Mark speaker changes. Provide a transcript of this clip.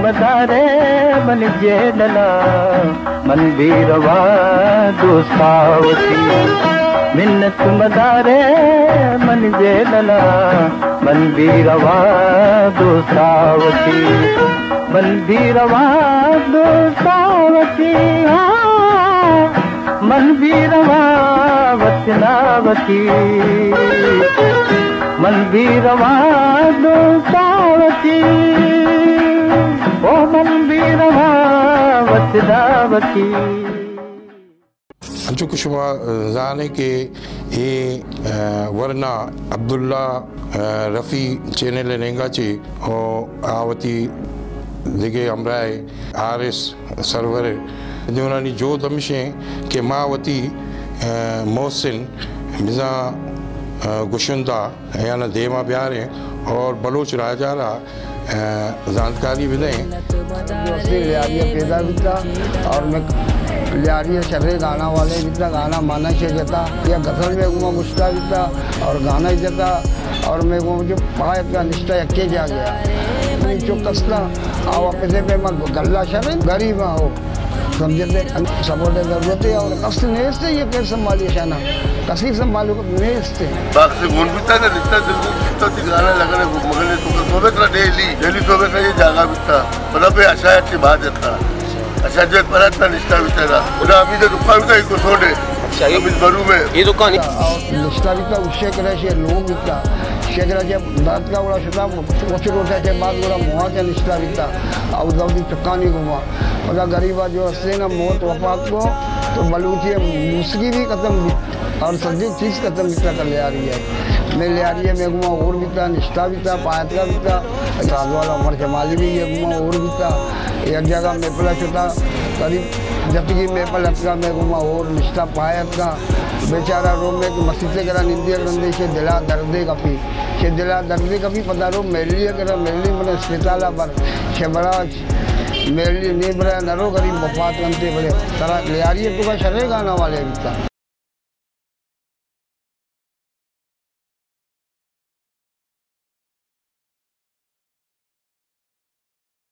Speaker 1: मदारे मन जेलला मन भी रवा दोस्तावती मिन्नत मदारे मन जेलला मन भी रवा दोस्तावती मन भी रवा दोस्तावती मन भी रवा वचनावती मन भी रवा दोस्तावती ओ मन भी रवा वचनावती।
Speaker 2: चूँकि शुमा जाने के ये वरना अब्दुल्ला रफ़ी चैनल नेंगाची और आवती दिगे अमराय आरएस सरवर दिवनानी जो दमशे के मावती मोहसिन मिज़ा गुशुंदा याना देमा प्यारे और बलोच राजारा जानकारी भी दें
Speaker 3: पैदा बिता और मैं लियारी शहर गाना वाले जितना गाना माना से जाता या गजल में घूमा गुस्सा बिता और गाना ही जाता और मैं वो मुझे पढ़ा इतना निष्ठा यके जा गया जो कसला आओ पैसे पे मैं गल्ला शहर गरीब हो समझते सपोर्ट जरूरत है और कस नेस्ते ये कैसे संभालिए शाना कसी संभालो नेस्ते
Speaker 4: बाकी गुण बिता ना निष्ठा दिल तो गाना लगने मगले तो सोबत रा डेली सोबत ये जागा बिता पर अब आशा की बात था अच्छा जो परत ना निष्ठा बिता उना अभी तो दुकान का एक सोडे अच्छा ये बरू में ये दुकान
Speaker 3: निष्ठा बिता उससे करे से लोग बिता शेखरा जे दांत का बड़ा शुदा वचर उठा के बाद बड़ा मुहाच निष्ठा बिता और दाऊदी चक्कानी घुमा और गरीबा जो हंसते ना मौत वफात को तो बलूची मुस्की भी खत्म और सभी चीज़ खत्म बिता कर ले आ रही है मैं ले आ रही है मैं घुमा और बिता निष्ठा बिता पायत का बिता राज वाला उमर जमाली भी ये घुमा और बिता एक जगह मेपला चुता करीब जबकि मेपल का मैं घुमा और निष्ठा पायत का बेचारा रो में मस्जिद से करा निंदिया रंदे से दिला दर्दे कपी से दिला दर्दे कपी पता रो मेली करा मेली मैंने अस्पताल पर छे बड़ा मेली नहीं बड़ा नरो गरीब वफात बनते बड़े तरह ले आ रही है तो का शरे गाना वाले बिता